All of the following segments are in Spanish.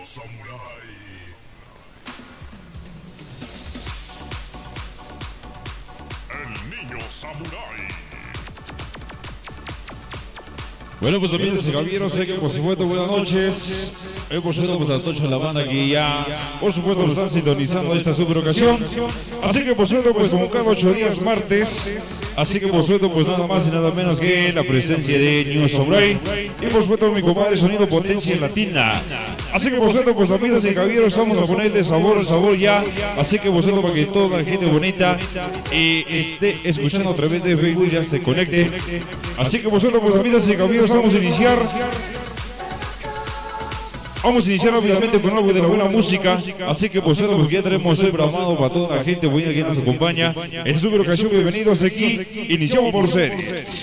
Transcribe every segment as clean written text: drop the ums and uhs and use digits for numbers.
Bueno, pues amigos y caballeros, sé que por supuesto buenas noches. Por supuesto, pues a todos en la banda que ya, por supuesto, nos están sintonizando esta super ocasión. Así que por supuesto, pues como cada 8 días martes. Así que por supuesto, pues nada más y nada menos que la presencia de New Samurai. Y por supuesto, mi compadre Sonido Potencia Latina. Así que por supuesto, pues amigas y caballeros, vamos a ponerle sabor al sabor ya. Así que por supuesto, para que toda la gente bonita esté escuchando a través de Facebook, ya se conecte. Así que por supuesto, pues amigas y caballeros, vamos a iniciar. Vamos a iniciar rápidamente con algo de la buena música. Así que por cierto, pues ya tenemos el programado para toda la gente bonita que nos acompaña. En esta super ocasión, bienvenidos aquí. Iniciamos por ustedes.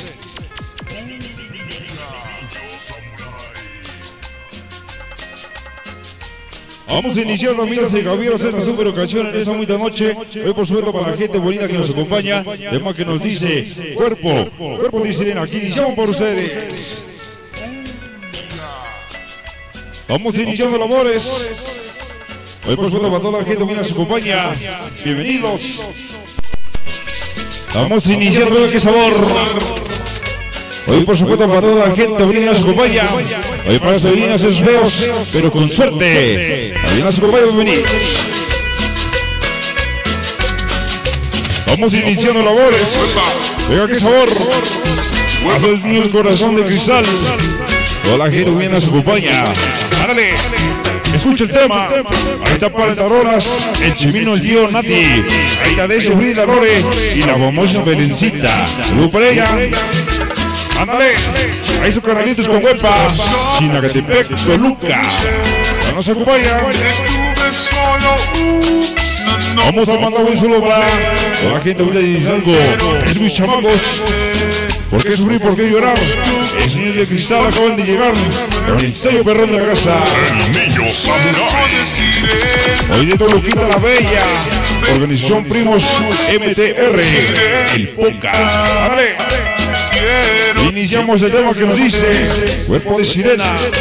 Vamos a iniciar, amigas y caballeros, esta super ocasión en esta bonita noche. Hoy por supuesto para la gente bonita que nos acompaña. Además que nos dice cuerpo de sirena. Aquí iniciamos por ustedes. Vamos iniciando labores. Hoy por supuesto para toda la gente que nos acompaña. Bienvenidos. Vamos iniciando el que sabor. Hoy por supuesto para toda la gente que nos acompaña. Hoy para las divinas esos feos, pero con suerte. También nos acompaña, bienvenidos. Vamos iniciando labores. Venga, qué sabor. Haces mío corazón de cristal. Toda la gente que nos acompaña. Ándale, escucha el tema. Ahí está para tarolas, el chimino, el tío Nati. Ahí está de sufrir la Lore y la famosa Belencita. Saludos para ella. Ándale, ahí sus canalitos con huepa. Chinacatepec, Toluca. Ya nos acompaña. Vamos a mandar un solo para toda la gente que dice algo. Es mis chamacos. ¿Por qué sufrir? ¿Por qué llorar? El señor de cristal acaban de llegar con el sello perrón de la casa. El niño samurai. Hoy de Toluquita la Bella. Organización Primos MTR. El Poca. ¡Vale! Iniciamos el tema que nos dice Cuerpo de Sirena.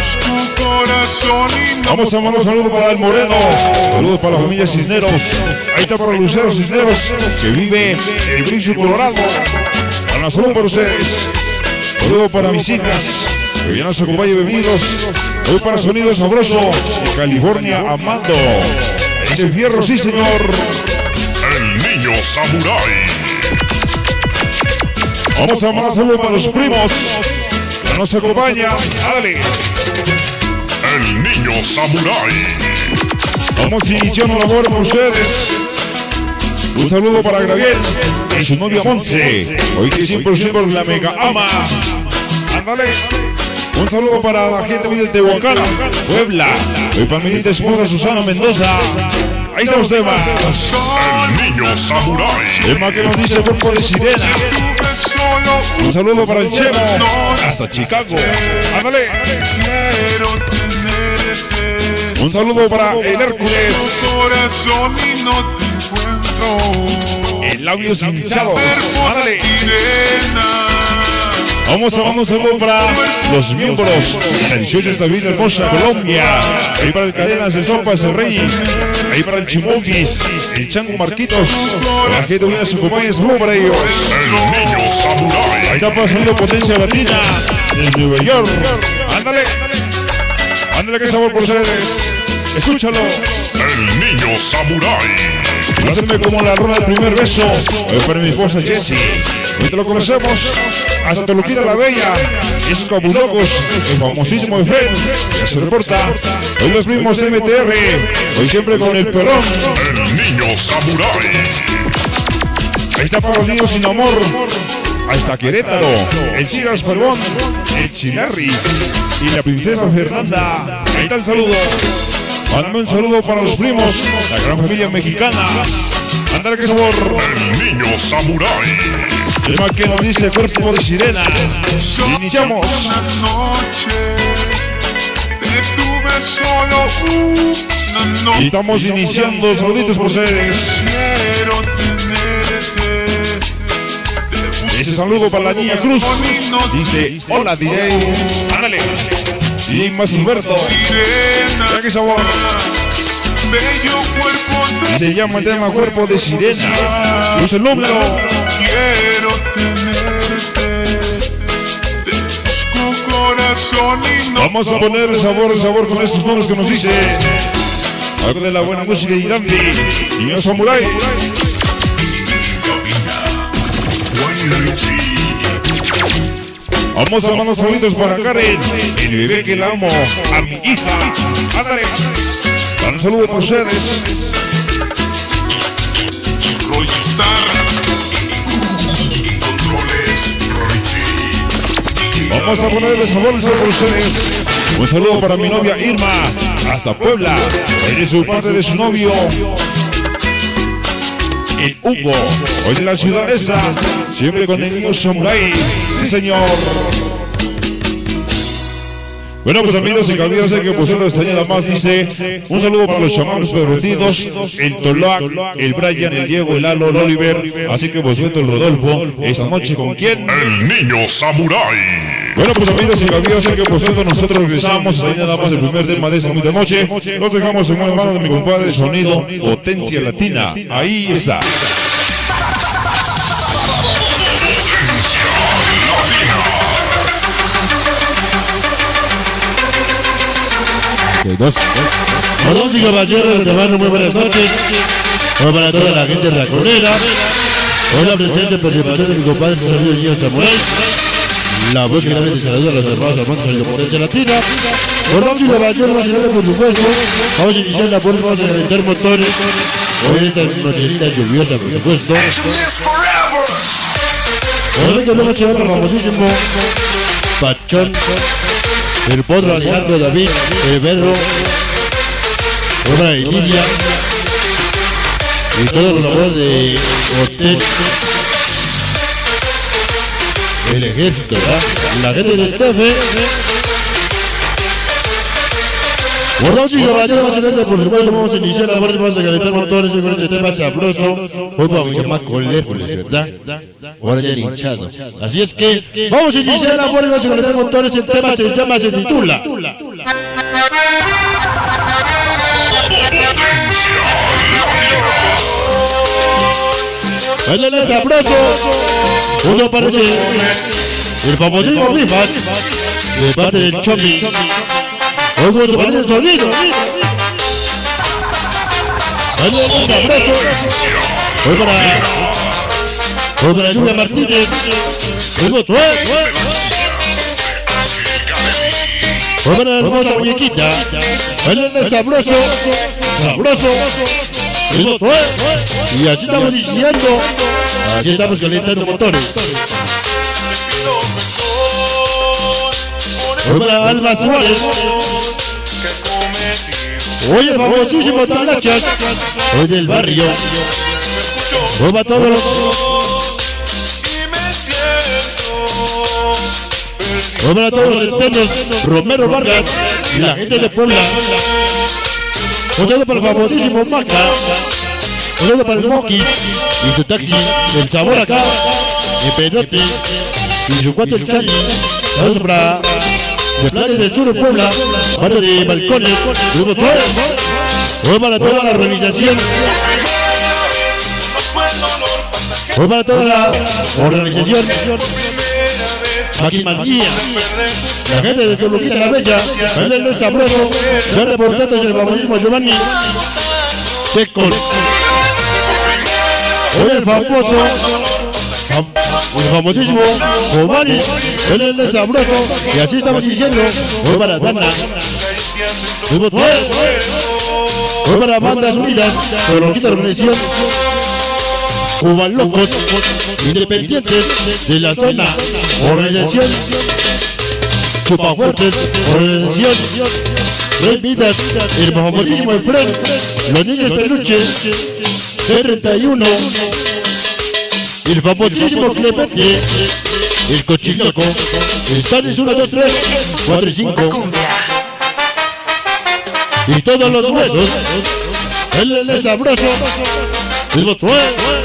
Vamos a mandar un saludo para el Moreno. Saludos para la familia Cisneros. Ahí está para Lucero Cisneros, que vive en Brinzo, Colorado. Para salud para ustedes. Saludos para mis hijas que ya nos acompañan, bienvenidos. Hoy para Sonido Sabroso de California, Amando. Es el fierro, sí señor. El niño samurai. Vamos a mandar saludos para los primos que nos acompañan. Dale. El niño samurai. Vamos iniciando labor con ustedes. Un saludo para Gabriel y su novia Monse. Hoy que 100% la mega ama. Ándale. Un saludo para la gente de Tehuacán, Puebla. Hoy para mi linda esposa Susana Mendoza. Ahí están los temas. El niño samurai. Tema que nos dice Cuerpo de Sirena. Un saludo para el Chemo hasta Chicago. Ándale. Un saludo para el Hércules. El labios hinchados. Ándale. Vamos a mandar un saludo para los miembros de la 18 de Villa Hermosa, Colombia. Ahí para el Cadenas de Sopas, el Rey. Ahí para el Chimoquis, el Chango Marquitos. La gente unida a su compañía, saludo para ellos. El niño samurai. Ahí está para Sonido Potencia Latina de Nueva York. Ándale. Ándale, que sabor por ustedes. Escúchalo. El niño samurai. Hácenme como la rola del primer beso. Hoy para mi esposa Jessie. Hoy te lo conocemos. Hasta Toluquita la Bella. Y esos cabulocos. El famosísimo de Fred. Ya se reporta. Hoy los mismos MTR. Hoy siempre con el perrón. El niño samurai. Ahí está para los niños sin amor. Ahí está Querétaro. El Chiras Perón. El Chinarris. Y la princesa Fernanda. Ahí está el saludo. Mándame un saludo para los primos, la gran familia mexicana. Ándale, que sabor. El niño samurai. Tema que nos dice Cuerpo de Sirena. Iniciamos. Y estamos iniciando. Saluditos por ustedes. Ese saludo para la niña Cruz. Dice, hola DJ. Ándale. y más Humberto. Mira qué sabor. Y se llama el tema Cuerpo de Sirena. Y es el número. Quiero tenerte, corazón y no. Vamos a poner el sabor con esos nombres que nos dice. Algo de la buena música y Dandy. Niño Samurai. Vamos a mandar saludos para Karen, el bebé que la amo, a mi hija. Ándale. Un saludo para ustedes. Vamos a ponerle sabor por ustedes. Un saludo para mi novia Irma, hasta Puebla. Eres su parte de su novio, el Hugo, hoy en la ciudad esa, siempre con el Niño Samurai. Sí, señor. Bueno, pues amigos, y cabía sé que por cierto esta nada más dice un saludo para los chamacos pervertidos, el Toloac, el Brian, el Diego, el Lalo, el Oliver, así que por cierto el Rodolfo, esta noche ¿con quién? El Niño Samurai. Bueno, pues amigos, y cabía sé que por cierto nosotros regresamos, esta nada más el primer tema de esta muy de noche, nos dejamos en buenas manos de mi compadre Sonido Potencia Latina, ahí está. Bueno, y caballeros, de mano, muy buenas noches. Hoy para toda la gente raconera. Hoy la presencia y participación de mi compadre Sonido Niño Samurai. La voz que realmente saluda a los hermanos Armando de Potencia Latina. Bueno, y caballeros, nacionales por supuesto. Vamos a iniciar la puerta, vamos a calentar motores. Hoy en esta nochecita lluviosa, por supuesto. Hoy que luego se llama el famosísimo Pachón, el Potro Alejandro David, el Berro, obra de Lidia y todos los labores de Hotel, el ejército, ¿verdad? La gente del TF. Bueno, chicos, caballeros, más adelante, por supuesto, vamos a iniciar la parte, vamos a calentar motores con este tema sabroso. Hoy vamos a llamar colépolis, ¿verdad? Ahora ya hinchado. Así es que vamos a iniciar la parte, vamos a calentar motores. El tema se titula ¡Bailale sabroso! Uno parece el famosísimo Rifas de parte del Chomi. Ojo, se parece el sonido. ¡Bailale sabroso! Hoy para Julia Martínez. Ojo, hoy para la hermosa muñequita. ¡Bailale sabroso! ¡Sabroso! Y así estamos iniciando, así estamos calentando motores. Hoy para Alma Suárez. Hoy el famosísimo Talachas, hoy del barrio. Hoy para todos los... Hoy para todos los eternos Romero Vargas y la gente de Puebla. Un saludo para el famosísimo Maca. Un saludo para el Mokis y su taxi, el sabor acá, el Penote y su cuate el Chani. Saludos para de Playas del Sur de Puebla, barrio de Balcones, Grupo Suárez. Hoy para toda la organización. Hoy para toda la organización. Maquimanía, la gente de Toluquita la Bella, el sabroso, ya reportados el famosísimo Giovanni Tecol. Hoy el famosísimo Giovanni, el sabroso, y así estamos diciendo, hoy para Dana, hoy para Bandas Unidas, Toluquita Organización, Cuban Locos, Independientes de la zona, organización Chupafuertes, organización Rey Vidas, el famosísimo Efren, los niños peluches, C31, el famosísimo Clemente, el Cochiloco, el Tanis 1, 2, 3, 4 y 5, y todos los huesos, el sabroso, el Botué.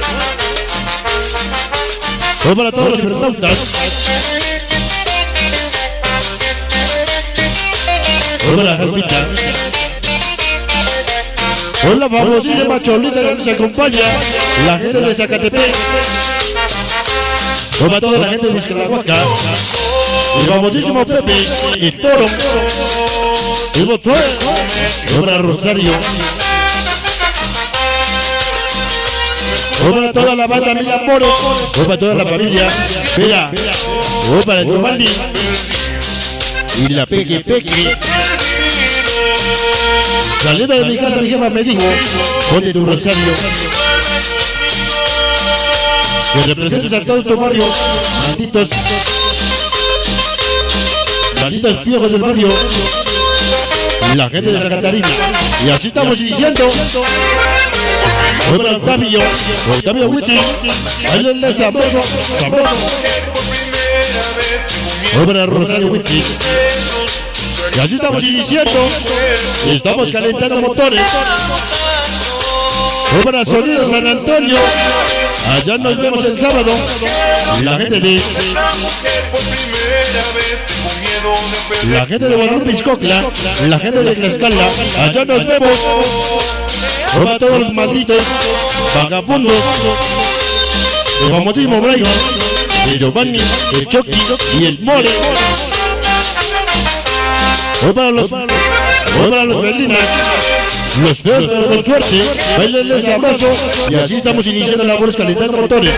Hoy para todos los cibernautas. Hola, Jalpita. Hola, famosísima Cholita que nos acompaña. La gente de Zacatepec. Hola a toda la gente de Vizcalahuaca. El famosísimo Pepe, el Toro, el Botón, Hola, Rosario. Hola a toda la banda Mil Amores. Hola a toda la familia. Mira, hola para el Giovanni. Y la Peque. Saliendo de mi casa, mi jefa me dijo, ponte tu rosario. Que representes a todo tu barrio, malditos piojos del barrio. Y la gente de Santa Catarina. Y así estamos iniciando. Hoy para Octavio Wichi. Ahí le sabroso. Hoy para Rosario Wichi. Y así estamos iniciando. Y estamos calentando motores. Hoy para Sonido San Antonio. Allá nos vemos el sábado. Y la gente de Guadalupe Piscocla, la gente de Tlaxcala, allá nos vemos. Hoy para todos los malditos vagabundos. El famosísimo Brian, el Giovanni, el Chucky y el More. Hoy para los Berlinas, los feos pero con suerte, bailenles abrazo. Y así estamos iniciando labores calentando motores.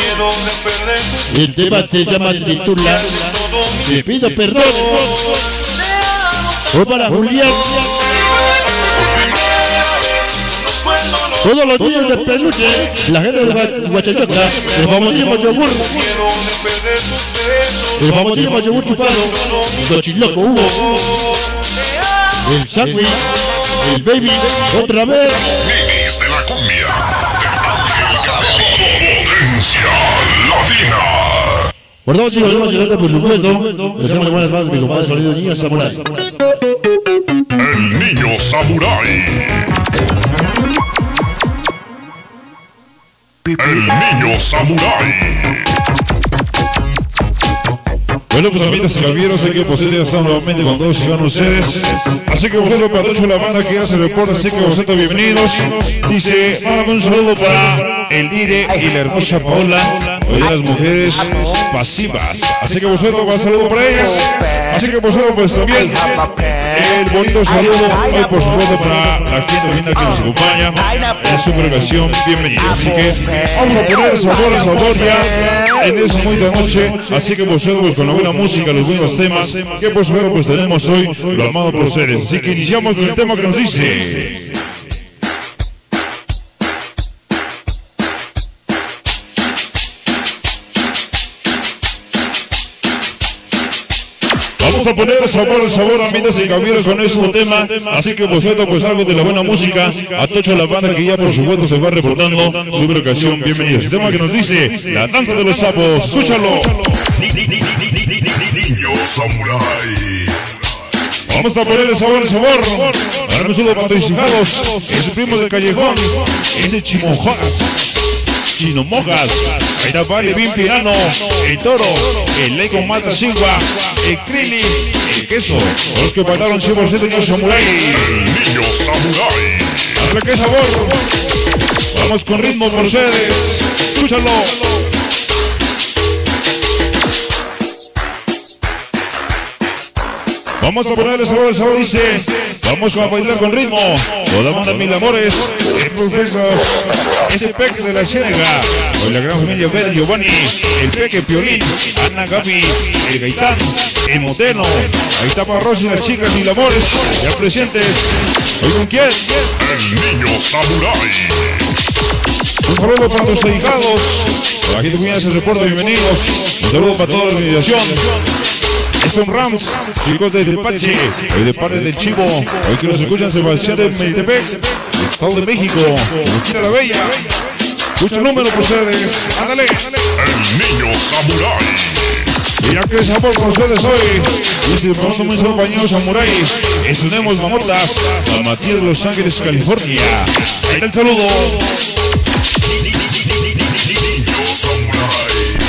El tema se titula Te pido perdón. Hoy para Julián. Todos los días de peluche, la gente de Huachachaca, el famosísimo yogur. El famosísimo yogur chupado, el chiloco Hugo, el sándwich, el baby, otra vez. Minis de la cumbia, Potencia Latina. Guardamos y volvemos a por supuesto. Deseamos buenas manos, mi compadre Sonido Niño Samurai. El niño Samurai. El niño Samurai. Bueno, pues amigas y caballeros, sé que vosotros ya están nuevamente con todos y van ustedes. Así que vosotros para toda la banda que ya se reporta, así que vosotros bienvenidos. Dice, mándame un saludo para el Dire y la hermosa Paola, hoy las mujeres pasivas. Así que vosotros un saludo para ellas. Así que vosotros pues también el bonito saludo hoy por supuesto para la gente linda que nos acompaña en su congregación. Bienvenidos. Así que vamos a poner sabor ya en esta muy de noche. Así que vosotros pues con la buena música, los buenos temas que por supuesto pues tenemos hoy, lo amado por ustedes. Así que iniciamos con el tema que nos dice. Vamos a poner sabor, amigas y caballeros, con este tema. Así que vosotros pues algo de la buena música. A toda la banda que ya por supuesto se va reportando su ocasión. Bienvenidos. El tema que nos dice La Danza de los Sapos. Escúchalo. Niño Samurai. Vamos a ponerle sabor. Ahora un saludo para tus hijados. Ese primo del callejón. Ese Chinomojas, ahí está Vale Bien Pirano, el Toro, el Ley con Mata Sigua, el Krili, el Queso, los que faltaron 100% niño Samurai. El niño Samurai. ¿Hasta qué sabor? Vamos con ritmo por ustedes. Escúchalo. Vamos a ponerle sabor, dice. Vamos a bailar con ritmo. Toda banda Mil Amores. El profesor, ese Peque de la Ciénaga. Hoy la gran familia Ver, Giovanni, el Peque Piolín, Ana Gaby, el Gaitán, el Moteno. Ahí está para Rosy y las chicas Mil Amores. Ya presentes. ¿Hoy con quién? El niño Samurai. Un saludo para los ahijados. Para la gente que se reporta, bienvenidos. Un saludo para toda la organización. Son Rams, chicos de Tepache, hoy de parte del Chivo, hoy que nos escuchan Sebastián de Metepec, Estado de México, Esquina La Bella. Escucha el número por ustedes, ándale. El niño Samurai. Mira qué sabor con ustedes hoy. Dice, pronto muy compañero Samurai. Estunemos mamotas a Matías de Los Ángeles, California. Ahí está el saludo.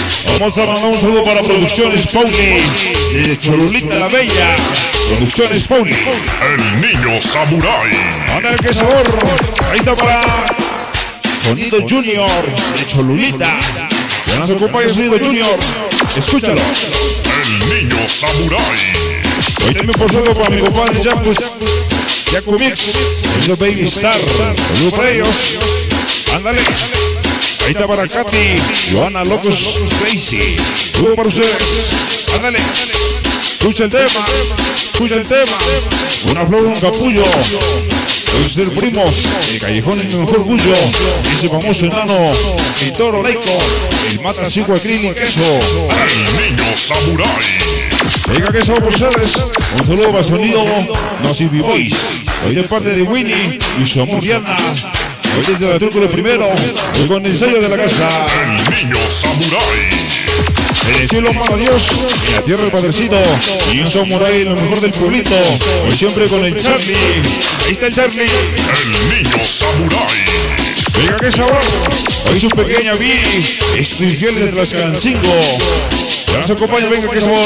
Vamos a mandar un saludo para Producciones Pauli de Cholulita la Bella. Producciones Pauli. El niño samurái. Ándale, qué sabor. Ahí está para Sonido Junior de Cholulita. Ya nos acompaña Sonido Junior. Escúchalo. El niño samurái. Hoy también por saludo para mi compadre Jaco Mix. Sonido Baby Star. Saludo para ellos. Ándale. Ahí está para Katy, Johanna Locos Crazy. Saludo para ustedes. Ándale. Escucha el tema. Escucha el tema. Una flor, un capullo. Debe ser primos. El callejón es mi mejor orgullo. Ese famoso enano. El toro Reiko. El mata cinco acrílico y queso. El niño samurái. Venga, que somos por ustedes. Un saludo para Sonido Nocivi Boys. Hoy de parte de Winnie y su amor Diana. Hoy desde la Trúculo primero, hoy con el sello de la casa. El niño samurái. En el cielo manda Dios, en la tierra el Padrecito. Y un samurái, lo mejor del pueblito. Hoy siempre con el Charlie. Ahí está el Charlie. El niño samurái. Venga, qué sabor. Hoy su pequeña Billy. Es su infiel de Tlaxcalancingo. Ya nos acompaña, venga, qué sabor.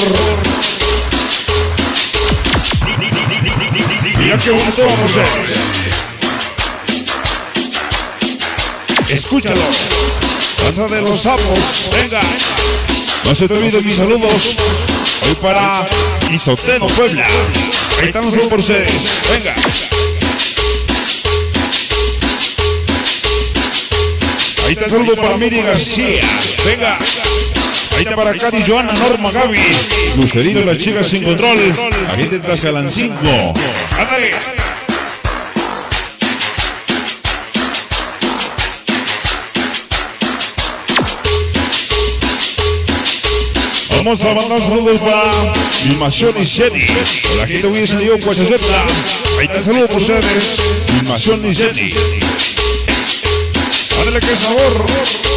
Mira qué bonito vamos a ser. Escúchalo. Danza de los sapos. Venga. No se te olviden mis saludos. Hoy para Izoteno, Puebla. Ahí están los saludos por ustedes. Venga. Ahí está el saludo para Miri García. Venga. Ahí está para Katy, Johanna, Norma, Gaby. Lucerino, las chicas sin control. Aquí te Tlaxcalancingo. Ándale. Vamos a mandar saludos para Filmación y Jenny. La gente hubiese salido Cuachaceta. Ahí está el saludo por ustedes. Filmación y Jenny. Ándale, qué sabor.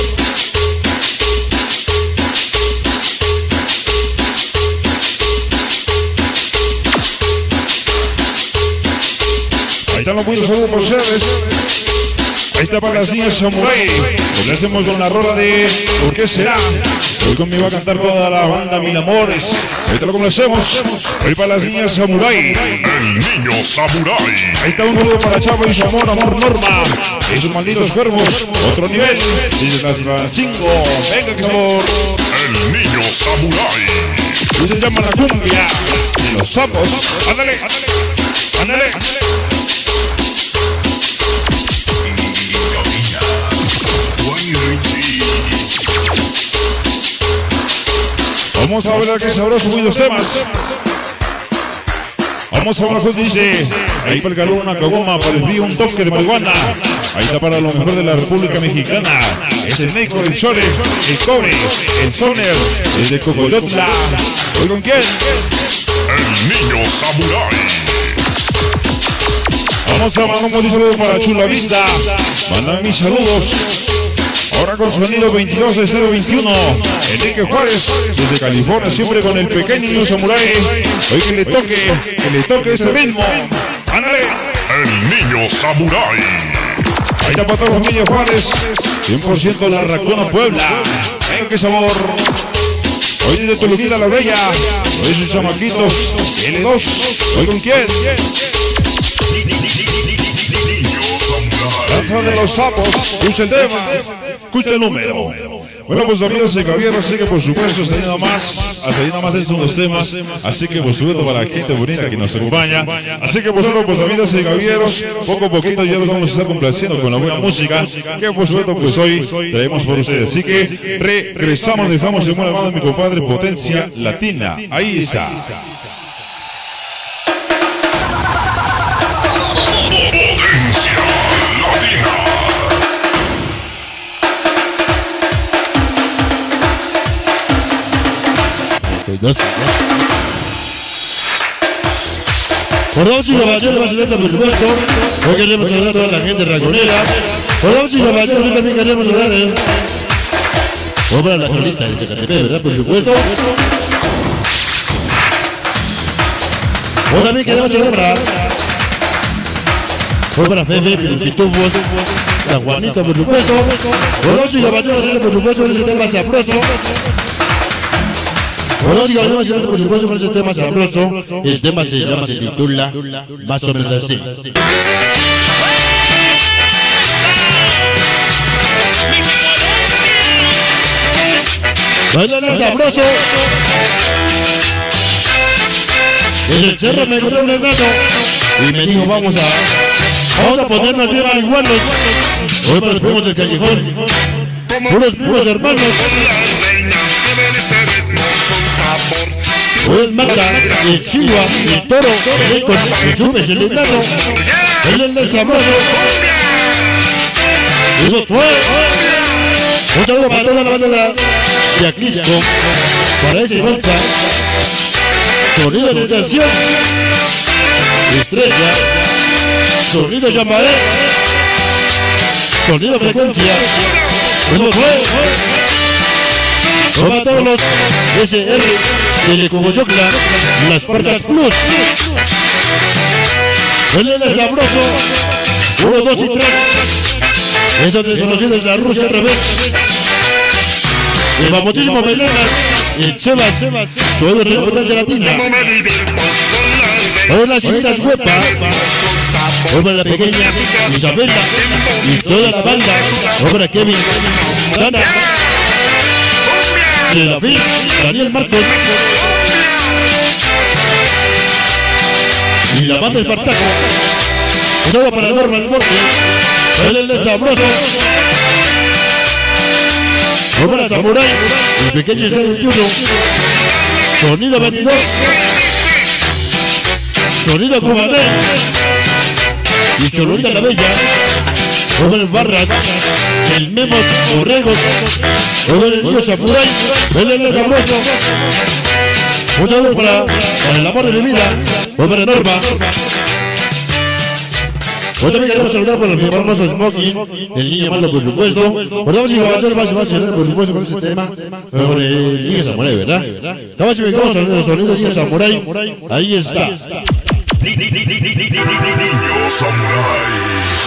Ahí están los buenos saludos por ustedes. Ahí está para las niñas Samurai. Lo hacemos con la rola de ¿Por qué será? Hoy conmigo va a cantar toda la banda Mil Amores. Ahorita lo conocemos. Hoy para las niñas Samurai. El niño samurái. Ahí está un saludo para Chavo y su amor, amor Norma. Esos malditos cuervos. Otro nivel. Desde Tlaxcalancingo. Venga, que sabor. El niño samurái. Y se llama la cumbia de los sapos. Ándale, ándale, ándale. Vamos a ver qué sabroso muy los temas. Vamos a ver lo que dice. Ahí para el calor una cagoma, para el frío un toque de marihuana. Ahí está para lo mejor de la República Mexicana. Es el México, el Chore, el Cobre, el Soner, el de Cocoyotla. ¿Hoy con quién? El niño samurái. Vamos a mandar un saludo para Chula Vista. Mandan mis saludos. Ahora con sonido 22 de 021. Enrique Juárez, desde California, siempre con el pequeño samurái. Hoy que le toque ese ritmo. ¡Ándale! El niño samurái. Ahí está para todos los niños Juárez. 100% la Racona Puebla. Venga, qué sabor. Hoy desde Toluquita la Bella. Hoy sus chamaquitos. L2. ¿Hoy con quién? Danza de los sapos. Escucha el tema. Escucha el número. Bueno, pues amigos y caballeros, así que por supuesto hasta ahí nada más estos son los temas. Así que por supuesto para la gente bonita que nos acompaña. Así que por supuesto, pues amigos y caballeros, poco a poquito ya los vamos a estar complaciendo con la buena música que por supuesto pues hoy traemos por ustedes. Así que regresamos, dejamos en buena mano de mi compadre Potencia Latina. Ahí está. Potencia Latina. Por favor, chicos, caballeros, más atenta, por supuesto. Hoy queremos saludar a toda la gente raconera. Por favor, chicos, caballeros, hoy también queremos saludar o para la cholita de Zacatepec, ¿verdad? Por supuesto. Hoy también queremos saludar para Fefe, Pitufos, San Juanito, por supuesto. Por favor, chicos, caballeros, por supuesto, en ese tema sabroso. Bueno, sigamos por supuesto con ese tema sabroso. El tema se titula más o menos así. Bailando sabroso. En el cerro me encontré un enano y me dijo vamos a ponernos bien marihuanos. Hoy nos fuimos del callejón. Unos primos hermanos. Hoy el mata, el chigua, el toro, el chupes, el enano. El sabroso. Y lo fue. Un saludo para toda la banda de Aclisco. Para ese bolsa. Sonido de sensación. Estrella. Sonido llamaré. Sonido frecuencia. ¿Cómo fue? Toma todos los SR de Cogoyocla, las Parcas Plus. El sabroso. 1, 2 y 3. Esos desconocidos de la Rusia al revés. El famosísimo Melenas. El Sebas. Su de potencia latina. Hoy las chinitas huepa. Hoy para la pequeña Isabela y toda la banda. Hoy para Kevin, Dana, Serafín, Daniel Marcos y la banda Espartaco. Un saludo para Norma el Borges. Él es sabroso. Hoy para Samurai, el pequeño Estadio 21. Sonido 22. Sonido Cubané y Cholorita la Bella. Jóvenes Barras, el Memo Borregos, jóvenes Dios Samurai, el sabroso. Muchas gracias para el amor de mi vida, para Norma. Hoy también queremos saludar por el famoso Smoking, el niño malo por supuesto. Podemos ir a hacer más por supuesto con este tema. Con el niño Samurai, ¿verdad? Estamos ubicados en el sonido del niño Samurai. Ahí está. Niño Samurai.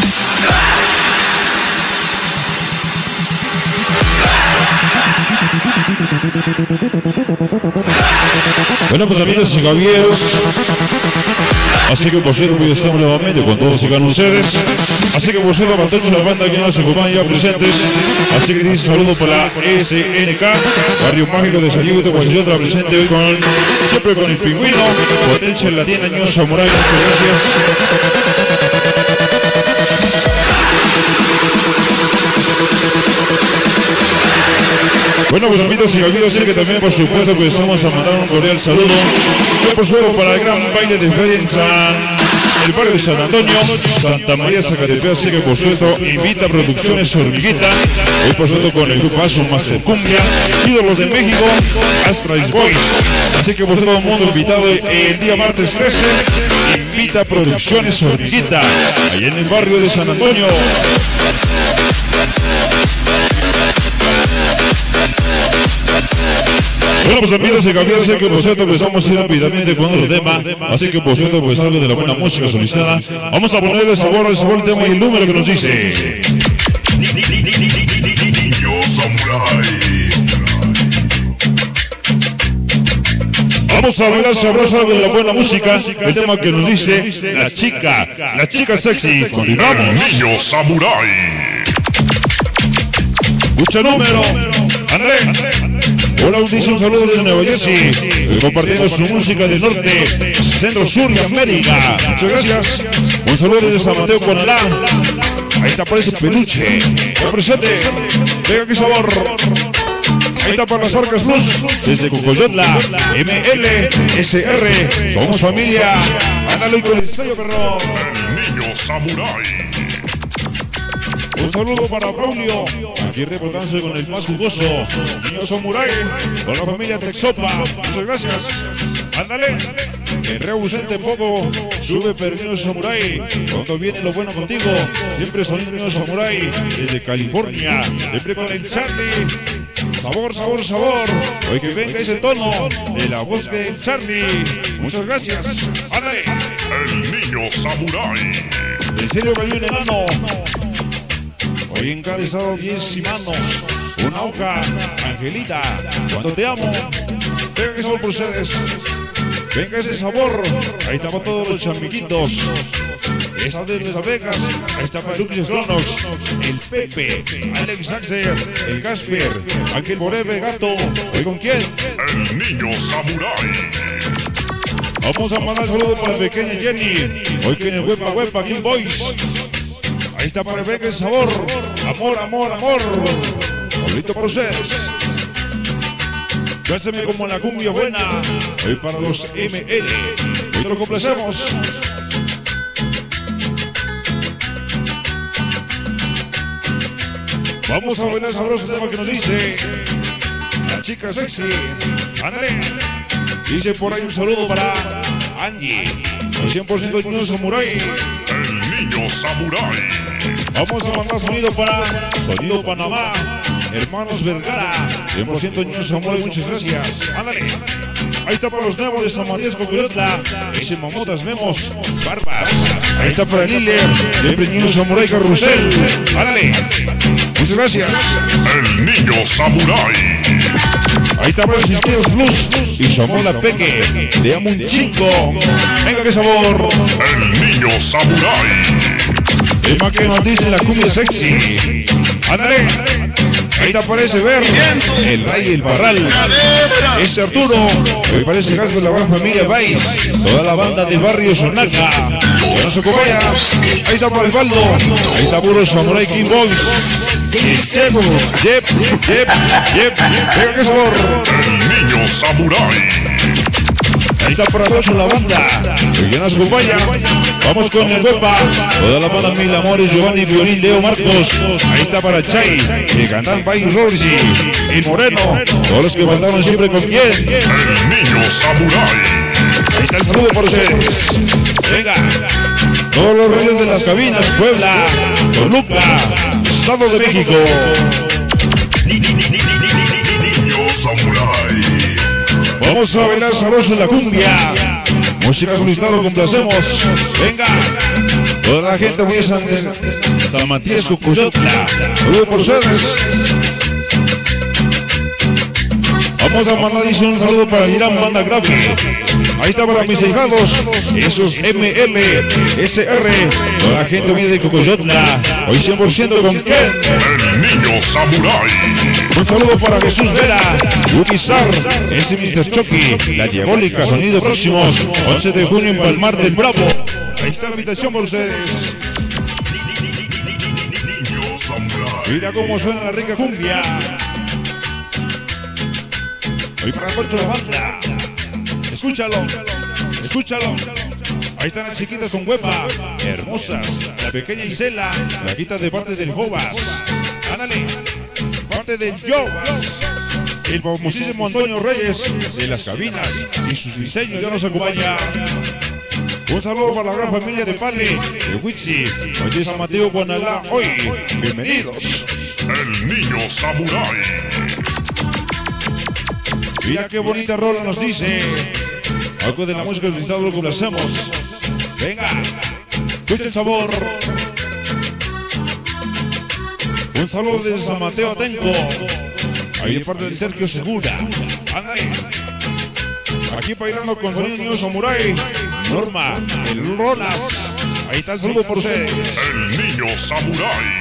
Bueno, pues amigos y caballeros, así que por cierto, hoy estamos nuevamente con todos y con ustedes. Así que por cierto, para toda la banda que nos acompaña ya presentes. Así que dice saludo para SNK, Barrio Mágico de San Diego de Guayota, presente hoy siempre con el Pingüino, Potencia Latina, Niño Samurai, muchas gracias. Bueno, pues amigos y amigos, sé que también por supuesto pues vamos a mandar un cordial saludo. Yo por supuesto para el gran baile de feria en el barrio de San Antonio, Santa María Zacatepec, así que por supuesto invita a Producciones Hormiguita, hoy por supuesto con el grupo Asu Master Cumbia, ídolos de México, Astra Boys, así que por todo el mundo invitado el día martes 13, invita a Producciones Hormiguita, allá en el barrio de San Antonio. Bueno, pues amigos y cambios, sé que por cierto pues vamos a ir rápidamente con otro tema, así que por cierto pues algo de la buena música solicitada, vamos a ponerle sabor al tema y el número que nos dice. Niño Samurai. Vamos a bailar sabrosa de la buena música, el tema que nos dice la chica sexy. Continuamos. Niño Samurai. Escucha número, André. Hola, dice un saludo desde Nueva Jersey, compartiendo su música del norte, centro, sur y América. Muchas gracias. Un saludo desde San Mateo con la. Ahí está por ese peluche. Ya presente. Venga, qué sabor. Ahí está para las Parcas Plus, desde Cocoyotla, MLSR. Somos familia. Ándale con el sello, perro. El Niño Samurai. Un saludo para Braulio, aquí reportándose con el más jugoso, Niño Samurai, con la familia Texopa. Muchas gracias. Ándale. El Rey ausente poco, sube pero Niño Samurai. Cuando viene lo bueno contigo, siempre son Niño Samurai, desde California, siempre con el Charlie. Sabor, sabor, sabor. Hoy que venga ese tono de la voz del Charlie. Muchas gracias. Ándale. El Niño Samurai. En serio que hay un enano. Hoy encabezado 10 manos, una hoja, Angelita, cuando te amo, Venga que sabor por ustedes. Venga ese sabor. Ahí estamos todos los chamiguitos. Esa de Las Vegas. Ahí está Luxus Cronox. El Pepe. Alex Axel. El Gasper. Ángel Moreve Gato. ¿Hoy con quién? El niño samurái. Vamos a mandar saludos para la pequeña Jenny. Hoy que en el Huepa King Boys. Ahí está para Venga ese sabor. Amor, amor, amor. Ahorita por ustedes. Pásame como la cumbia buena. Hoy para los ML. Hoy te lo complacemos. Vamos a bailar sabroso tema que nos dice la chica sexy. Ándale. Dice por ahí un saludo para Angie. El 100% niño samurái. El niño samurái. Vamos a mandar Sonido Panamá. Hermanos Vergara, 100% niños samurái, muchas gracias. Ándale. Ahí está para los nuevos de San Matías Cocoyotla. Ese Mamotas Memos, Barbas. Ahí está para Liller, siempre niños samurái Carrusel. Ándale. Muchas gracias. El niño samurái. Ahí está para los Inscritos Plus y su amor la Peque. Te amo un chingo. Venga, qué sabor. El niño samurái. El más que nos dice la cumbia sexy. Ándale. Ahí te aparece ver el Rey y el Barral. Ese Arturo. Hoy parece Gasco de la gran familia Vice. Toda la banda del barrio Sonaca. Que no se acompaña. Ahí está para el Baldo. Ahí está puro Samurai King Boys. Yep. Venga que sabor. El niño samurái. Ahí está para Tocho la banda. Que ya nos acompaña. Vamos con el Huepa. Toda la banda Mil Amores, Giovanni, Violín, Leo, Marcos. Ahí está para Chay. Que cantan País Rorsi. Y Moreno. Todos los que mandaron siempre con quién. El niño samurái. Ahí está el saludo por ustedes. Venga. Todos los reyes de las cabinas. Puebla. Toluca. Estado de México. Niño samurái. Vamos a bailar sabroso en la cumbia. Música solicitado, complacemos. Venga. Toda la gente muy San Matías Cocoyotla. Saludos por ustedes. Vamos a mandar un saludo para Irán Banda Gráfica. Ahí está para mis hijados. Esos ML, SR. Toda la gente viene de Cocoyotla. Hoy 100% con quién. El niño samurái. Un saludo para Jesús Vera, Ubizar, ese Mr. Chucky, La Diabólica, sonido próximos, 11 de junio en Palmar del Bravo. Ahí está la invitación por ustedes. Niño samurái. Mira cómo suena la rica cumbia. Hoy para Concho la banda. Escúchalo. Ahí están las chiquitas con huepa, hermosas. La pequeña Isela, la quita de parte del Jovas. Ándale. Parte del Jovas. El famosísimo Antonio Reyes de las cabinas y sus diseños ya nos acompaña. Un saludo para la gran familia de Pale, de Witsi, hoy de San Mateo, Guanalá, hoy. Bienvenidos. El niño samurái. Mira qué bonita rola nos dice. Algo de la música del estado lo complacemos. Venga, escucha el sabor. Un saludo desde San Mateo Atenco. Ahí de parte del Sergio Segura. Ándale. Aquí bailando con sonido niño samurái. Norma, el Ronas. Ahí está el saludo por ustedes. El niño samurái.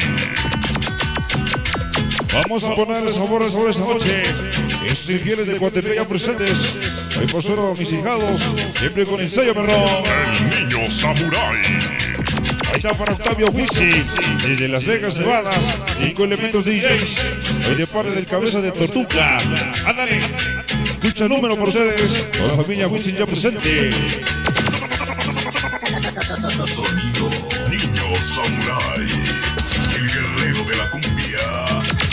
Vamos a ponerle sabor esta noche. Esos infieles de Coatepec ya presentes. Hoy por suero mis hijados. Siempre con el sello, perro. El niño samurái. Ahí está para Octavio Wisi, desde Las Vegas, Nevada. 5 elementos DJs. Hoy de parte del cabeza de Tortuga. Ándale. Escucha el número por ustedes. Toda la familia Wisi ya presente. Sonido niño samurái. El guerrero de la cumbia.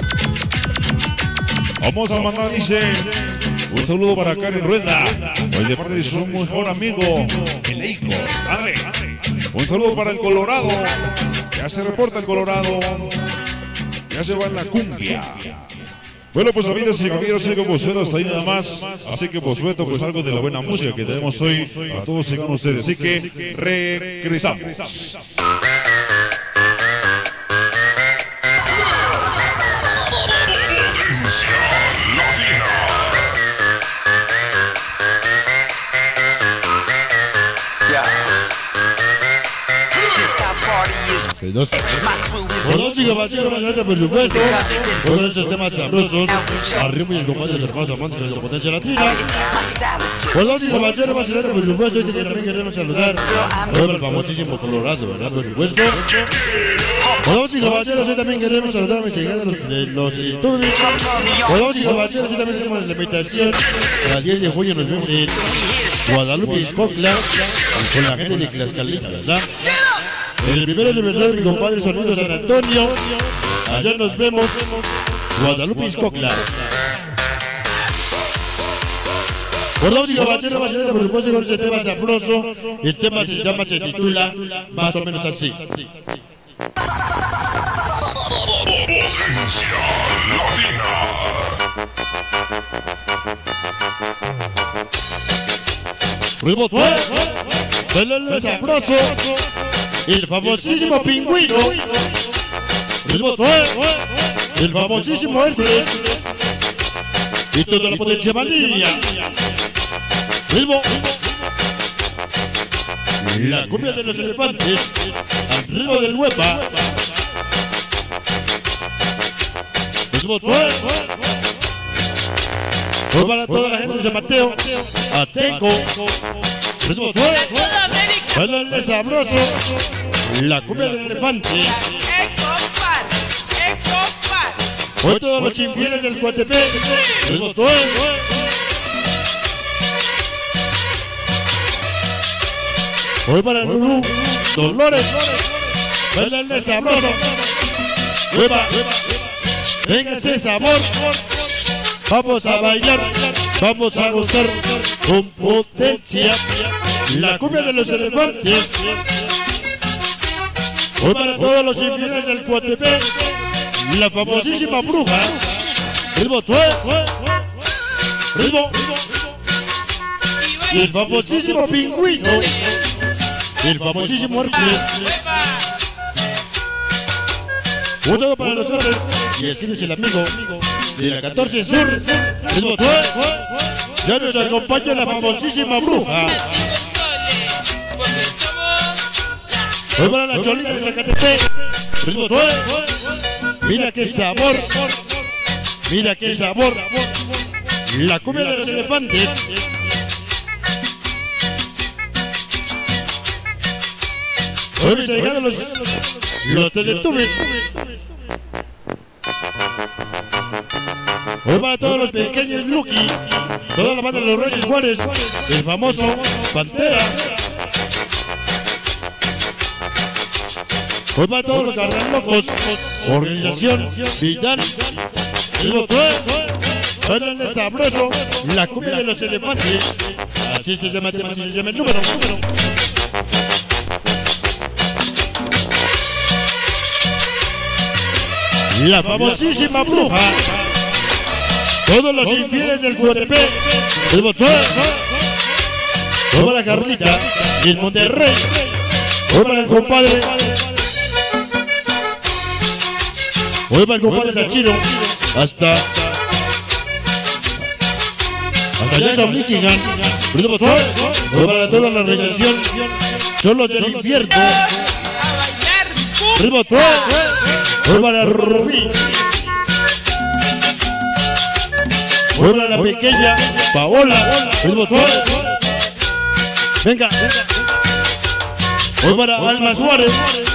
Vamos a mandar, dice, un saludo para Karen Rueda. Hoy de parte de su mejor amigo, el Eiko. Ándale. Un saludo para el Colorado. Ya se reporta el Colorado. Ya se va en la cumbia. Bueno, pues amigas y caballeros, sé que Bosueto hasta ahí nada más. Así que Bosueto, pues algo de la buena música que tenemos hoy a todos y con ustedes. Así que regresamos. Potencia latina. dos. Por dos y caballeros, por supuesto. Con esos temas sabrosos. Arriba y el compadre de los hermanos amantes de la potencia latina. Por dos y caballeros, por supuesto. Y que también queremos saludar por el famosísimo Colorado, ¿verdad? Por supuesto. Por dos y caballeros, hoy también queremos saludar a los de los youtubers. Por dos y caballeros, hoy también hacemos la invitación. El 10 de junio nos vemos en Guadalupe, Iscocla, con la gente de Tlaxcalita, ¿verdad? En el primer aniversario de mi compadre Sonido San Antonio. Allá nos vemos, Guadalupe, Iscocla. Por la única bachera, por supuesto, con ese tema sabroso. El tema se titula más o menos así. Potencia Latina. Ritmo suave, sabroso, el famosísimo Pingüino. Ritmo suave, el famosísimo Hércules. Y toda la potencia manía. Ritmo, la cumbia de los elefantes, al ritmo del huepa. Ritmo suave. Hoy para toda la gente de San Mateo, Atenco, ritmo suave, bailale sabroso, la cumbia del elefante. Hoy todos los infieles del Coatepec, ritmo suave. Hoy para Lulú, Dolores, bailale sabroso. Huepa, venga ese sabor. Vamos a bailar, vamos a gozar con potencia la cumbia de los elefantes. Hoy para todos los infieles del Coatepec, la famosísima bruja, ritmo suave, ritmo, y el famosísimo Pingüino, el famosísimo Hércules. Un saludo para los hombres y es el amigo de la 14 Sur, ritmo suave. Ya nos acompaña la famosísima bruja. Hoy para la Cholita de Zacatepec, ritmo suave. Mira qué sabor, mira qué sabor. La cumbia de los elefantes. Hoy me han llegado los Teletubbies. Hoy para todos los pequeños Lucky, toda la banda de los Reyes Juárez, el famoso Pantera. Hoy para todos los carnales locos, organización Vidal, el motor, bailale sabroso, la cumbia de los elefantes. Así se llama el número. La famosísima bruja. Todos los infieles del Coatepec, el Bochón, hoy para Carlita, y el Monterrey, hoy para el compadre, hoy para el compadre Tachiro, hasta Jackson, Michigan, el Bochón, hoy para toda la organización, son los del infierno, el Bochón, hoy para Rubí. Hoy para la pequeña Paola, ritmo suave. Venga. Hoy para Alma Suárez.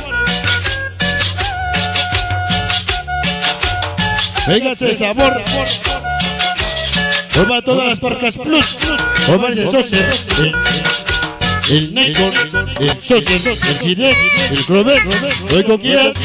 Venga ese sabor. Hoy para todas las Parcas Plus. Hoy para el Soser, el Necor, el Soser, el Sinet, el Clover. Hoy con quién.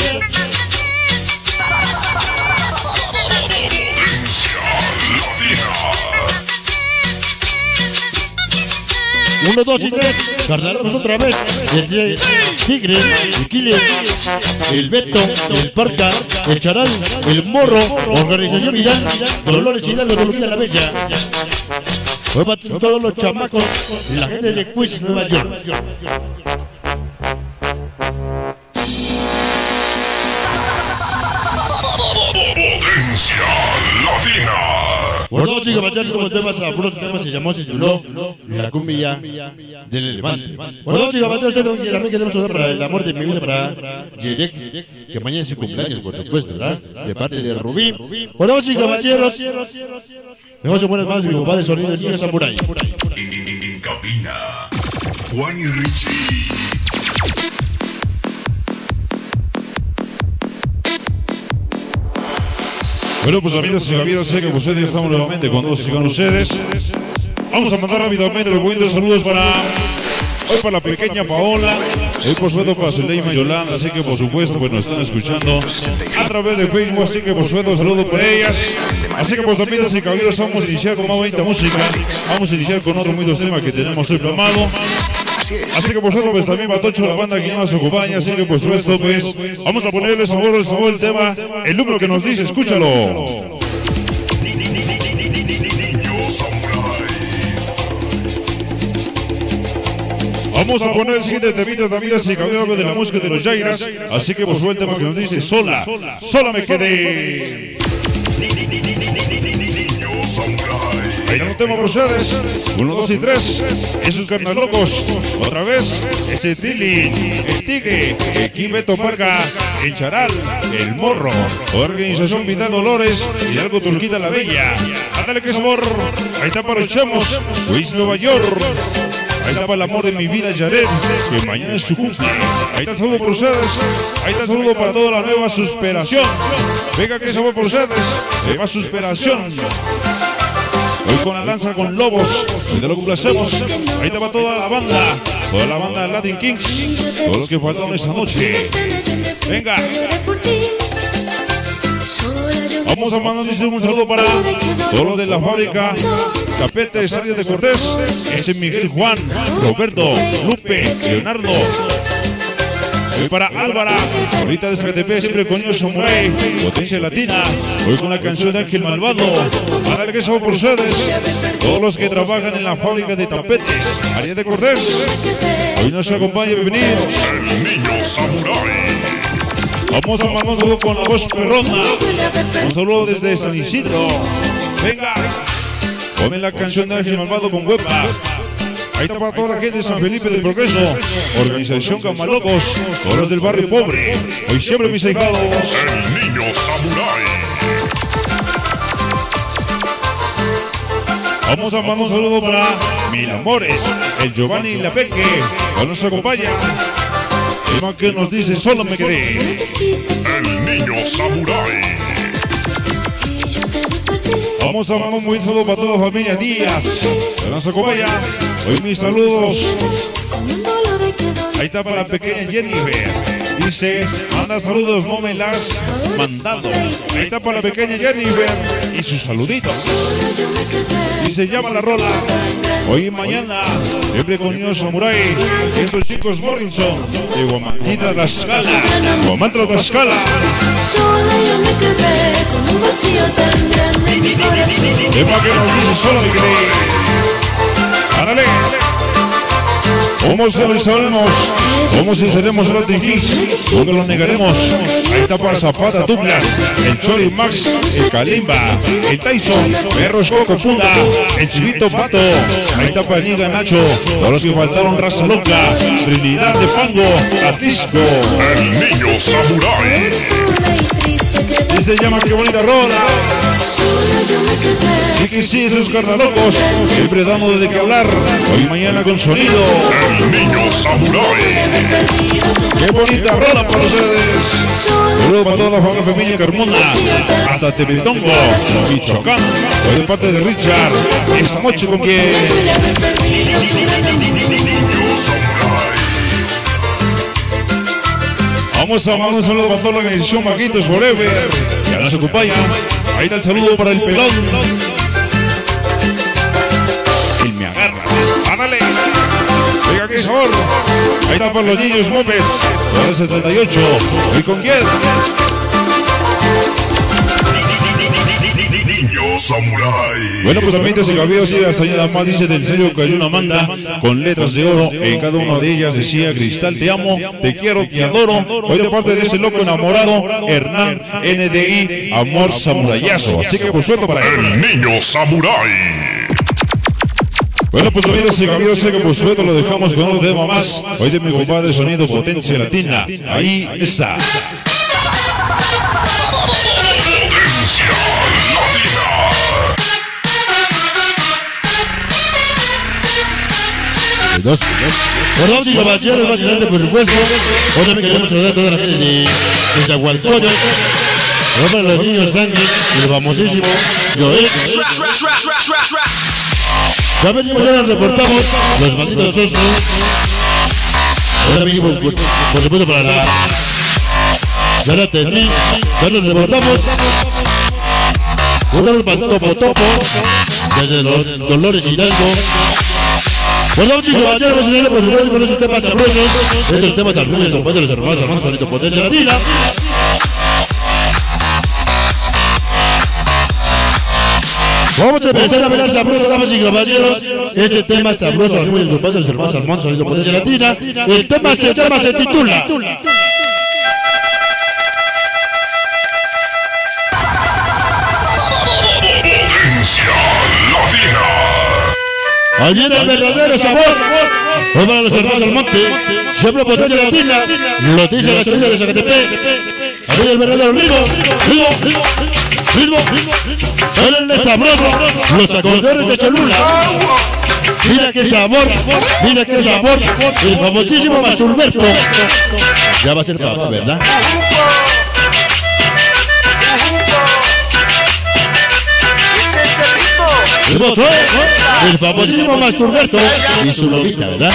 1, 2 y 3, carnalamos otra vez. El Tigre, el Killer, el Beto, el Parca, el Charal, el Morro, organización Vidal, Dolores Hidalgo, Dolores la Bella. Hoy para todos los chamacos, la gente de Queens, Nueva York. Potencia Latina. Bueno, chicos, machar como temas, algunos temas se llamó, se tituló La cumbia del Levante. Bueno, chicos, machar, también queremos hablar para el amor de mi vida para Jerek, que mañana es su cumpleaños, por supuesto, ¿verdad? De parte de Rubí. Bueno, chicos, caballeros, dejamos buenas manos de mi compadre Sonido del Niño Samurai. En cabina, Juan y Richie. Bueno, pues amigos y caballeros, sé que ustedes estamos nuevamente con todos y con ustedes. Vamos a mandar rápidamente los buenos saludos para hoy para la pequeña Paola, hoy por supuesto para Zuleima y Yolanda, así que por supuesto pues nos están escuchando a través de Facebook, así que por supuesto saludos para ellas. Así que pues amigos y caballeros, vamos a iniciar con más bonita música, vamos a iniciar con otro muy dos temas que tenemos hoy programado. Así que por supuesto pues también Batocho, la banda que nos acompaña, así que por supuesto pues vamos a ponerle sabor al tema, el número que nos dice, escúchalo. Vamos a poner el siguiente temita también, si cambió algo de la música de los Jairas, así que por supuesto el tema que nos dice, sola me quedé. Ahí no tema por ustedes, 1, 2 y 3, esos carnal locos, otra vez, este Tili, el Tigre, el Kibeto Parga, el Charal, el Morro, Organización Vital Dolores y algo Turquita la Bella. Ándale que sabor, ahí está para los Chemos, Luis Nueva York. Ahí está para el amor de mi vida, Jared, que mañana es su cumple. Ahí está el saludo por ustedes. Ahí está el saludo para toda la nueva Susperación. Venga que sabor por ustedes. Nueva Susperación. Hoy con la danza con lobos, y te lo complacemos. Ahí te va toda la banda de Latin Kings, todos los que faltaron esta noche. Venga. Vamos a mandar un saludo para todos los de la fábrica Tapetes, Arias de Cortés, ese Miguel, Juan, Roberto, Lupe, Leonardo. Hoy para Álvara, ahorita de Zacatepec, siempre con ellos Samurai, Potencia Latina. Hoy con la canción de Ángel Malvado. Para el que somos por ustedes, todos los que trabajan en la fábrica de tapetes, Arias de Cortés. Hoy nos acompaña, bienvenidos. El Niño Samurai. Vamos a mandar un saludo con la voz perrona. Un saludo desde San Isidro. Venga, ponen la canción de Ángel Malvado con Huepa. Ahí está para toda la gente de San Felipe del Progreso, Organización Camalocos, todos los del barrio pobre. Hoy siempre mis ahijados. El Niño Samurai. Vamos a mandar un saludo para Mil Amores, el Giovanni y la Peque, que nos acompaña. El man que nos dice, solo me quedé. El Niño Samurai. Vamos a mandar un buen saludo para toda la familia Díaz, que nos acompaña. Hoy mis saludos. Ahí está para la pequeña Jennifer. Dice, manda saludos, no me las has mandado. Ahí está para la pequeña Jennifer y sus saluditos. Dice, llama la rola. Hoy y mañana, siempre con Niño Samurai. Y esos chicos Morrison de Guamantla Tlaxcala. Guamantla Tlaxcala. Sola yo me quedé con un vacío tan grande en mi corazón. De pa' que nos dice, solo me quedé. ¡Ándale! ¿Cómo sabemos? ¿Cómo sinceremos el Latin Kings? ¿Dónde lo negaremos? Ahí está para Zapata, Douglas, el Chori Max, el Kalimba, el Tyson, Perros Coco Punda, el Chivito Pato. Ahí está para Niga Nacho, todos los que faltaron Raza Loca, Trinidad de Fango, Atisco. El Niño Samurai. Y se llama qué bonita rola. Sí que sí, esos carnalocos, siempre dando de qué hablar. Hoy y mañana con sonido. El Niño Samurai. Qué bonita rola para ustedes. Saludos para toda la familia femenina Carmona, hasta Tepetongo, Michoacán. Hoy de parte de Richard. Esta noche con quién. Vamos a mandar un saludo para toda la organización Maquitos Forever. Ya nos acompaña. Ahí está el saludo para el pelón. El me agarra. ¡Ándale! Venga, qué sabor. Ahí está para los niños Mopeds. 78. ¿Y con quién? Niño Samurai. Samurai. Bueno, pues amigos y caballeros, sí, hasta nada más dice del sello que hay una manda con letras de oro. En cada una de ellas decía: Cristal, te amo, te quiero, te adoro. Hoy de parte de ese loco enamorado, Hernán NDI, amor samurayazo. Así que por suerte para él. El niño Samurai. Bueno, pues amigos y caballeros, sé que por suerte lo dejamos con un tema más. Hoy de mi compadre Sonido Potencia Latina. Ahí está. Potencia Latina. Dos. Por dos y caballeros, básicamente, por supuesto. Hoy también queremos saludar a toda la gente de Zahualcoyot. Para los niños Sangue, el famosísimo Joel. Ya venimos, ya nos reportamos los malditos osos. Ahora venimos, por supuesto, para la Tendí. Ya nos reportamos. Otro para Topo Topo, desde los Dolores Hidalgo. Bueno, chicos, caballeros, por supuesto, con esos temas sabrosos. Estos temas sabrosos, los pasos de los hermanos, Solito Potencia Latina. Vamos a empezar a bailar sabroso, damas y caballeros. Este tema sabroso, amigos, los pasos de los hermanos, Solito Potencia Latina. El tema se titula Potencia Latina. ahí viene el verdadero sabor. Hoy para los hermanos del monte, siempre Potencia Latina. Lo dice la chorilla de Zacatepec. Ahí viene el verdadero ritmo. Élenle sabroso, los acordeones de Cholula. Mira qué sabor, mira qué sabor. El famosísimo Masurberto. Ya va a ser papá, ¿verdad? El botón, el famosísimo Masturberto y su lobita, ¿verdad?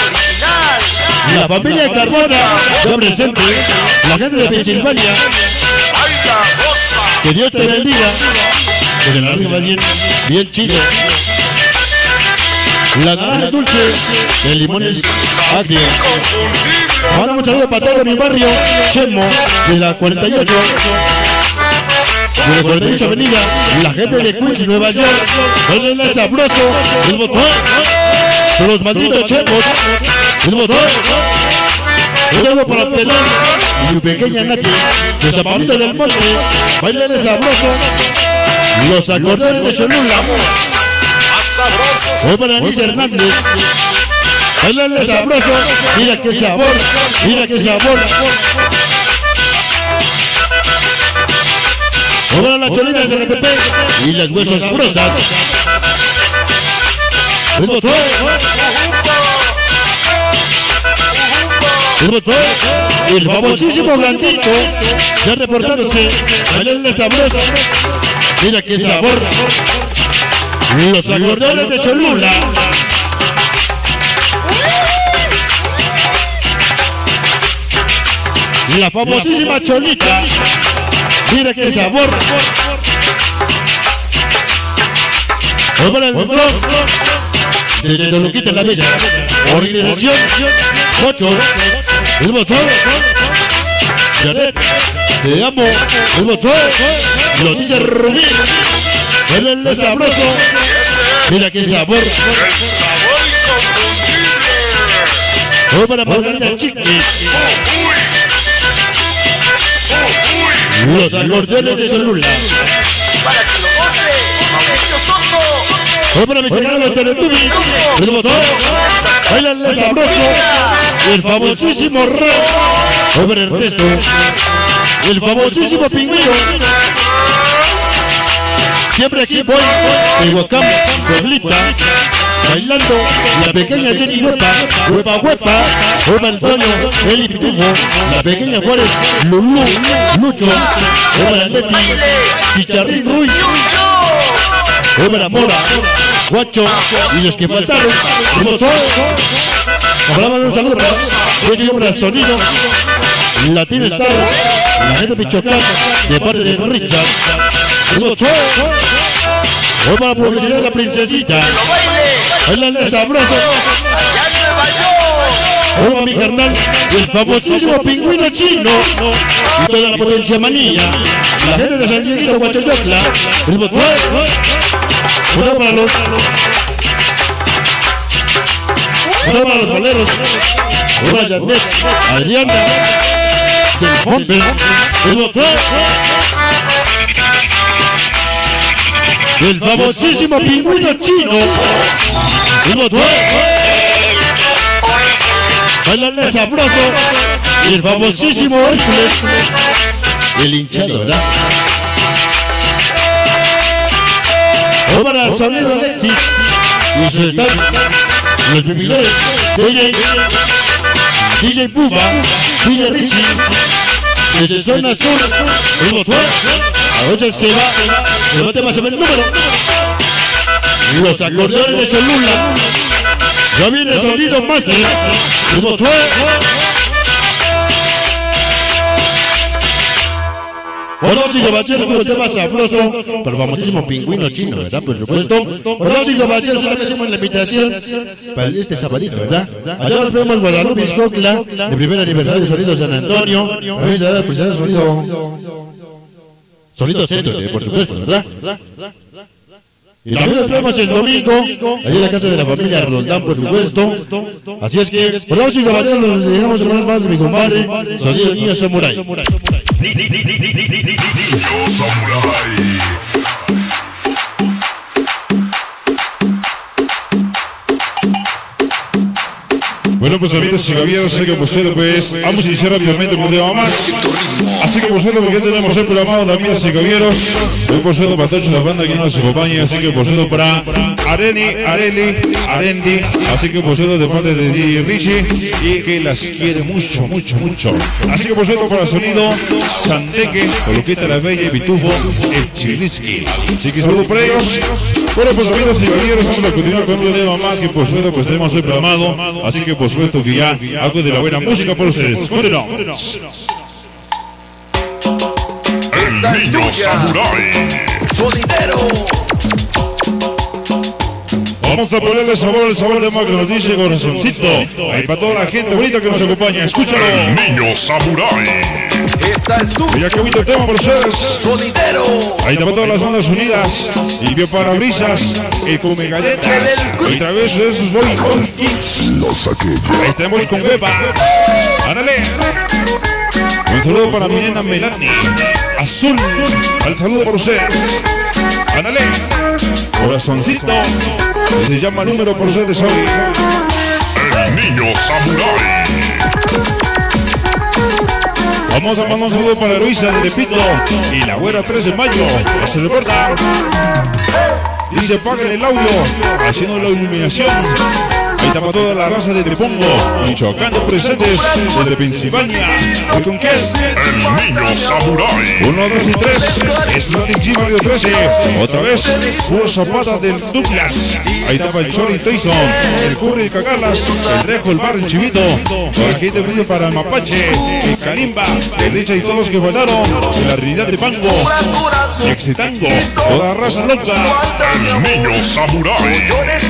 La familia Carbona, ya presente, la gente de Pensilvania. Que Dios te bendiga. Que la larga más bien chido. La naranja dulce, el limón es agrio. Ahora un saludo para todo mi barrio, Chemo, de la 48. De la 48 Avenida, la gente de Queens, Nueva York. El sabroso, el botón. Son los malditos chemos, el botón. Un saludo para Pelón y su pequeña Nati, de San Pablito del Monte. Bailen sabroso, los acordeones de Cholula. Hoy para Anís Hernández. Bailen sabroso, mira qué sabor, mira qué sabor. Hoy para la Cholina de Zacatepec y las huesos brosas. El botón. El famosísimo Blanquito, ya reportándose, bailarle sabroso, mira qué sabor, los acordeones de Cholula. La famosísima Cholita, mira qué sabor. Hoy para el blog, desde Toluquita la Bella, organización Mocho, el botón, Janet, te amo, el botón, lo dice Rubí, el sabroso, mira qué sabor. El sabor inconfundible. Hoy para Paulina Chiqui, los acordeones de Cholula. Para que lo goce, Mauricio Soto. Hoy para mis hermanos Teletubbies, el botón, bailanle sabroso, el famosísimo Rey. Hoy para Ernesto, el famosísimo Pingüino. Siempre aquí voy, de Huacán, Pueblita, bailando la pequeña Jenny Huepa, Huepa Huepa, Huepa Antonio, Eli Pitufo, la pequeña Juárez, Lulú, Lucho, Huepa Leti, Chicharrín Ruiz, Huepa Mora, Guacho y los que faltaron, hablamos de un saludo para el sonido, Latino Star, la gente de Michoacán, de parte de Richard. Hoy para la publicidad de la princesita. Bailale sabroso. Saludos para mi carnal, el famosísimo pingüino chino y toda la potencia manía. La gente de San Diego, Huachayotla, el Botué. Saludos para los boleros. Hola Janet, Adriana, del Pompe, el Botué. El famosísimo pingüino chino, el Botué. Bailale sabroso. Y el famosísimo Hércules, el hinchado, ¿verdad? Para sonido Alexis y su staff, los vividores, DJ Puba, DJ Richie, desde zona sur, el Botué. Ahora se va te vas a ver el número. Los acordeones de Cholula. Ya viene sonido master, el Botué. Bueno, sí, caballeros, con el tema sabroso, pero el famosísimo pingüino chino, ¿verdad? Por supuesto. Bueno, sí, caballeros, es lo que hacemos la invitación para este sabadito, ¿verdad? Allá nos vemos en Guadalupe, Iscocla, el primer aniversario de Sonido San Antonio. A mí se da el presidente de Sonido Centro, por supuesto, ¿verdad? Y también nos vemos el domingo, allí en la casa de la familia Roldán, por supuesto. Así es que, bueno, sí, caballeros, nos dejamos más de mi compadre, Sonido Niño Samurai. Bueno, pues amigas y caballeros, sé que por cierto, pues vamos a iniciar rápidamente con un tema más. Así que por cierto, porque tenemos el programado también, amigas y caballeros. Hoy por cierto, para todos la banda que nos acompaña. Así que por cierto, para Arendi. Así que por cierto, de parte de DJ Richie. Y que las quiere mucho. Así que por cierto, para Sonido Santeque, Coloquita la Bella y Pitufo, el Chiliski. Así que saludos para ellos. Bueno, pues amigas y caballeros, vamos a continuar con un tema más que por cierto, pues tenemos hoy programado. Así que por supuesto que ya algo de la buena música por ustedes. Continuamos. El niño samurai. Sonidero. Vamos a ponerle sabor, el sabor de más que nos dice Corazoncito. Ahí para toda la gente bonita que nos acompaña. Escúchalo. El niño samurai. Esta es tu Mira qué bonito tema por ustedes. sonidero. Ahí para todas las bandas unidas. Y Bioparabrisas. El Come Galletas. Y través de esos Boy Kids. Lo saqué. Ahí estamos con Beba. Ándale. Un saludo para mi nena Melanie. Azul. Al saludo por ustedes. Ándale. Corazoncito. Se llama número por ustedes hoy. El niño samurai. Vamos a mandar un saludo para Luisa de Tepito y la güera 3 de mayo. Ya se reporta. Dice paguen el audio, haciendo la iluminación. Ahí está para toda la raza de Tepongo, Michoacán presentes desde Pensilvania. ¿Y con qué? El niño samurai. 1, 2 y 3. Es Latin Mario 13. Otra vez, Puro Zapata del Douglas. Ahí está para el Chori Tyson, el Curry y Cagalas, el Trejo, el Bar, el Chivito. Por aquí te pido para el Mapache, el Kalimba, el Richa y todos los que faltaron. La realidad de Pango, Exitango, toda raza loca. El niño samurai.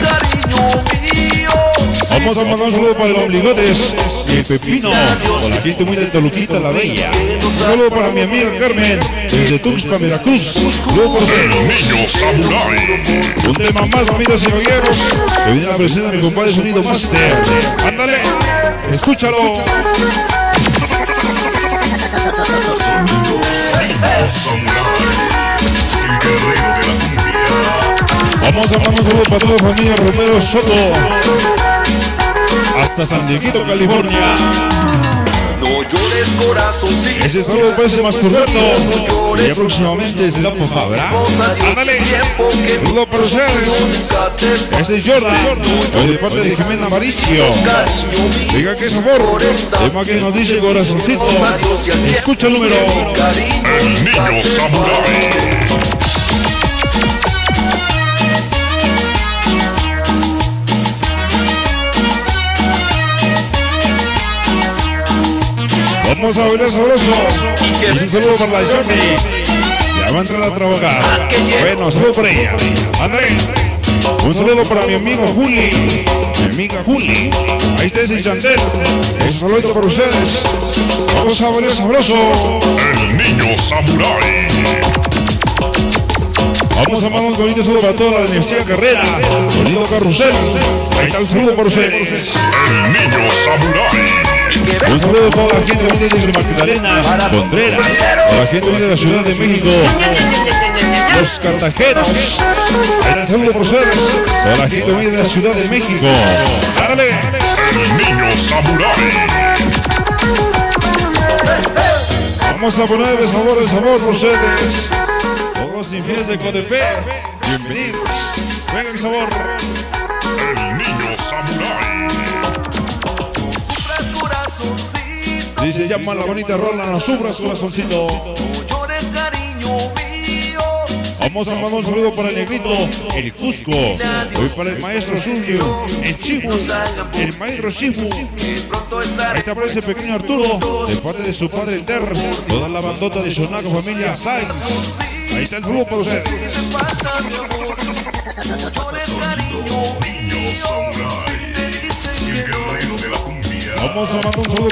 Vamos a mandar un saludo para los Obligotes y el Pepino, con la gente muy de Toluquita la Bella. Un saludo para mi amiga Carmen, desde Tuxpan, Veracruz. Saludo por El ustedes. niño samurai. Un tema más, amigos y caballeros. Que viene a la presencia de mi compadre Sonido Master. Ándale, escúchalo. Vamos a mandar un saludo para toda la familia Romero Soto. Hasta San Dieguito, California. No llores, corazoncito. Ese saludo para ese Masturberto. Y ya próximamente se da por Fabra. Ándale. Saludo para ustedes. Ese es Jordan. Hoy de parte de Jimena Maricio. Diga qué sabor. Tema que nos dice Corazoncito. Escucha el número. El niño samurai. Vamos a bailar sabroso. Y un saludo para la Johnny. Ya va a entrar a trabajar. Bueno, saludo para ella. André. Un saludo para mi amigo Juli. amiga Juli. Ahí está ese Chantel. Un saludo para ustedes. Vamos a bailar sabroso. El niño samurái. Vamos a mandar un bonito saludo para toda la Universidad Carrera. Bonito Carrusel. Ahí está el saludo para ustedes. El niño samurái. Un saludo a toda la gente unida desde Magdalena, Contreras, a la gente unida de la Ciudad de México, los cartajeros. Ahí está el saludo para ustedes. Toda la gente unida de la Ciudad de México. ¡Dale! El niño samurái. Vamos a ponerle sabor por ustedes. Todos infieles de Cotepec, bienvenidos. Venga el sabor. El niño samurái. Y se llama la bonita rola, no sufras corazoncito. Vamos a mandar un saludo para el negrito, el Cusco. Hoy para el maestro Julio, el Chifu, el maestro Chifu. Ahí te aparece el pequeño Arturo, de parte de su padre el Der. Toda la bandota de Sonaco Familia Sainz. Ahí está el saludo para ustedes. Vamos a mandar un saludo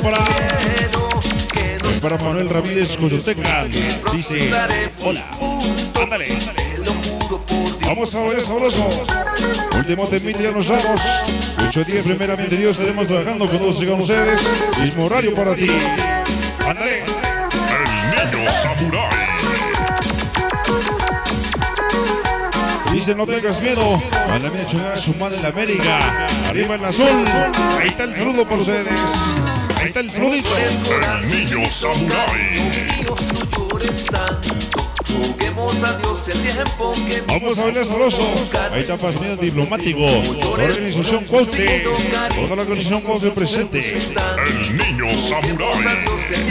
para Manuel Ramírez Coyoteca. Dice, hola, ándale. Vamos a ver sabroso. Último temita, ya nos vamos. 8 días, primeramente Dios, estaremos trabajando con todos ustedes. Mismo horario para ti. Ándale. El niño samurái. Dice, no tengas miedo. Mándame a chingar a su madre en la América. Arriba en la azul. Ahí está el saludo para ustedes. Ahí está el saludito. El niño samurái. Vamos a bailar sabroso. Ahí está Pasmino Diplomático. Organización Coste. Toda la organización Coste presente. El niño samurái.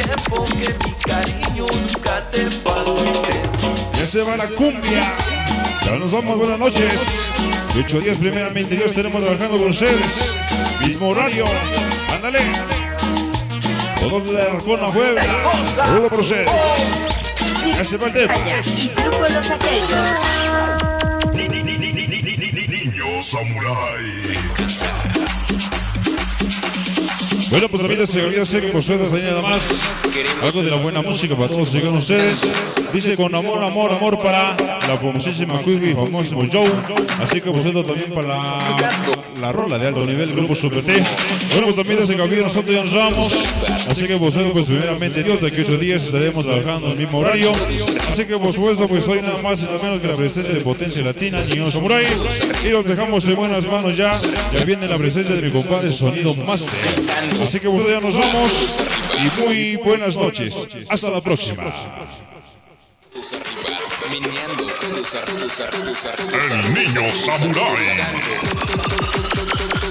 Ya se va la cumbia. Ya nos vamos, buenas noches. 8 días, primeramente Dios, tenemos trabajando con ustedes. Mismo horario. Ándale. Todos de la Arcona Puebla. Saludo por ustedes. Ya se va el tema. Y grupo Los Aquellos. Niño samurái. Bueno, pues amigos, seguridad sé que por suerte hay nada más. Algo de la buena música para todos llegan ustedes. Dice con amor, amor, amor para la famosísima Quibi y famosísimo Joe. Así que por suerte también para la rola de alto nivel, Grupo Super T. Bueno, pues también desde Cabello nosotros ya nos vamos. Así que por suerte, pues primeramente Dios, de aquí 8 días estaremos trabajando en el mismo horario. Así que por supuesto, pues hoy nada más y nada menos que la presencia de Potencia Latina, Niño Samurai. Y los dejamos en buenas manos ya. Ya viene la presencia de mi compadre Sonido Master. Así que pues ya nos vamos y muy buenas noches. Hasta la próxima. El niño samurái.